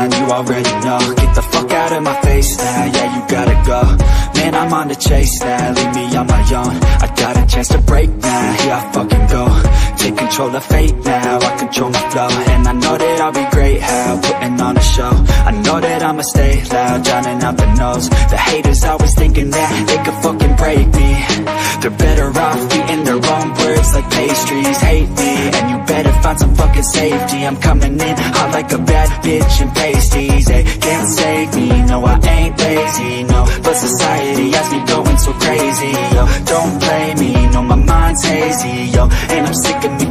man, you already know. Get the fuck out of my face now, yeah, you gotta go. Man, I'm on the chase now, leave me on my own. I got a chance to break now, here I fucking go. Take control of fate now, I control my flow. And I know that I'll be great, how, putting on a show. I know that I'ma stay loud, drowning out the noise. The haters always thinking that they could fucking break me. They're better off eating their own words like pastries. Hate me, and you better find some fucking safety. I'm coming in hot like a bad bitch and pasties. They can't save me, no I ain't lazy, no. But society has me going so crazy, yo. Don't blame me, no my mind's hazy, yo. And I'm sick of